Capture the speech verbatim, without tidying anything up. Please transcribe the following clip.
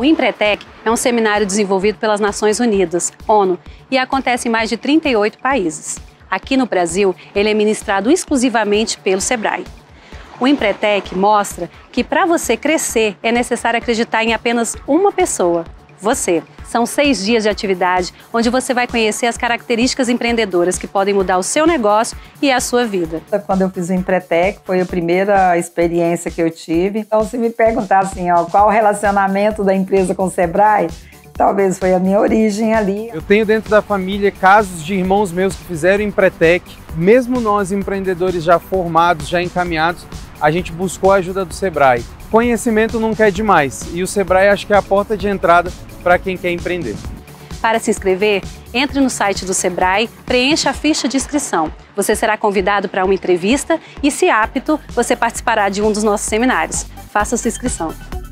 O Empretec é um seminário desenvolvido pelas Nações Unidas, ONU, e acontece em mais de trinta e oito países. Aqui no Brasil, ele é ministrado exclusivamente pelo Sebrae. O Empretec mostra que para você crescer é necessário acreditar em apenas uma pessoa, você. São seis dias de atividade onde você vai conhecer as características empreendedoras que podem mudar o seu negócio e a sua vida. Quando eu fiz o Empretec, foi a primeira experiência que eu tive. Então, se me perguntar assim, ó, qual o relacionamento da empresa com o Sebrae, talvez foi a minha origem ali. Eu tenho dentro da família casos de irmãos meus que fizeram Empretec. Mesmo nós, empreendedores já formados, já encaminhados, a gente buscou a ajuda do Sebrae. Conhecimento nunca é demais e o Sebrae acho que é a porta de entrada para quem quer empreender. Para se inscrever, entre no site do Sebrae, preencha a ficha de inscrição. Você será convidado para uma entrevista e, se apto, você participará de um dos nossos seminários. Faça sua inscrição.